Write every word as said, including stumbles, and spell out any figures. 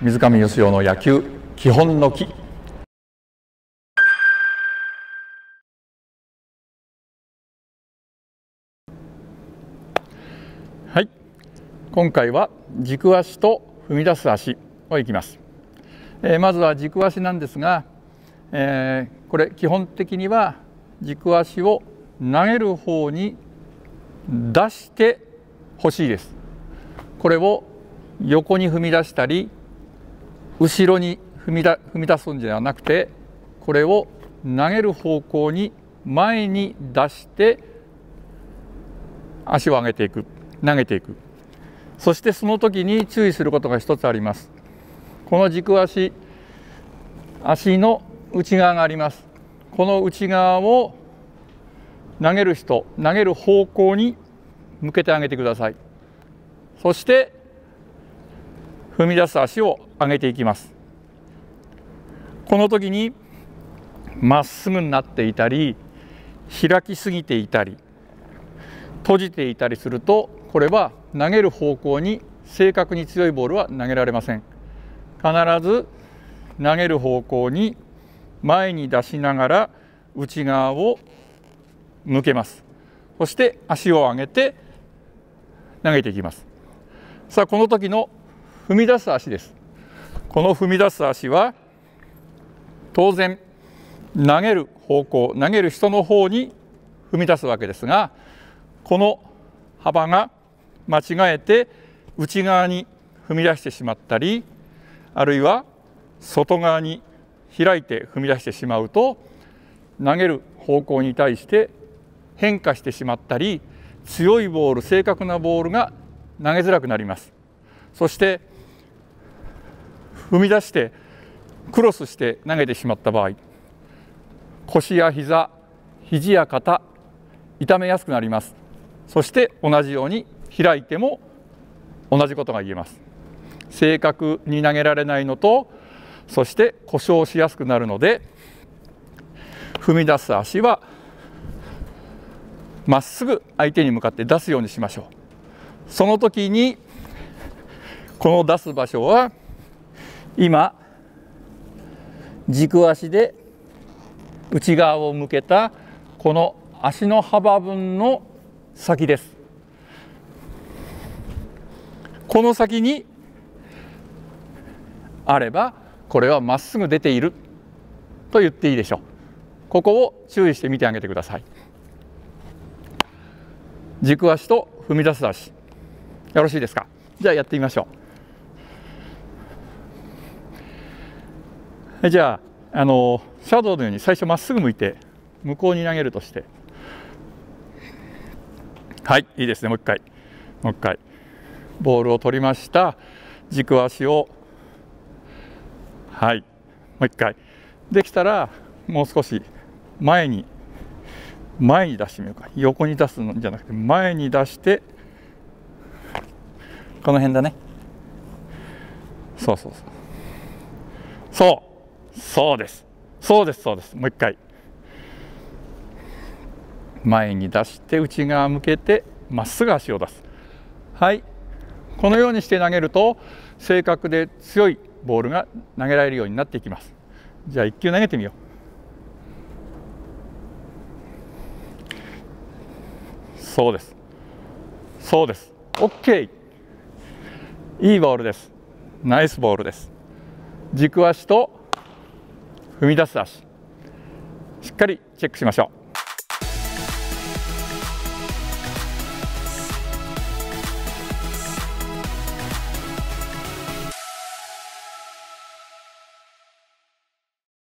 水上義雄の野球基本の木。はい、今回は軸足と踏み出す足をいきます。えー、まずは軸足なんですが、えー、これ基本的には軸足を投げる方に出してほしいです。これを横に踏み出したり後ろに踏みだ踏み出すんではなくて、これを投げる方向に前に出して足を上げていく、投げていく。そしてその時に注意することが一つあります。この軸足、足の内側があります。この内側を投げる人、投げる方向に向けてあげてください。そして踏み出す足を上げていきます。この時にまっすぐになっていたり、開きすぎていたり、閉じていたりすると、これは投げる方向に正確に強いボールは投げられません。必ず投げる方向に前に出しながら内側を向けます。そして足を上げて投げていきます。さあ、この時の踏み出す足です。この踏み出す足は当然投げる方向、投げる人の方に踏み出すわけですが、この幅が間違えて内側に踏み出してしまったり、あるいは外側に開いて踏み出してしまうと、投げる方向に対して変化してしまったり、強いボール、正確なボールが投げづらくなります。そして踏み出してクロスして投げてしまった場合、腰や膝、肘や肩、痛めやすくなります。そして同じように開いても同じことが言えます。正確に投げられないのと、そして故障しやすくなるので、踏み出す足はまっすぐ相手に向かって出すようにしましょう。その時にこの出す場所は今軸足で内側を向けたこの足の幅分の先です。この先にあればこれはまっすぐ出ていると言っていいでしょう。ここを注意して見てあげてください。軸足と踏み出す足、よろしいですか。じゃあやってみましょう。じゃあ、あのシャドウのように最初まっすぐ向いて向こうに投げるとして、はい、いいですね。もう一回もう一回ボールを取りました。軸足を、はい、もう一回できたらもう少し前に前に出してみようか。横に出すのじゃなくて前に出して、この辺だね。そうそうそうそうそうですそうですそうです。もう一回前に出して内側向けてまっすぐ足を出す。はい、このようにして投げると正確で強いボールが投げられるようになっていきます。じゃあいっ球投げてみよう。そうですそうです。 OK、 いいボールです。ナイスボールです。軸足と踏み出す足、しっかりチェックしましょう。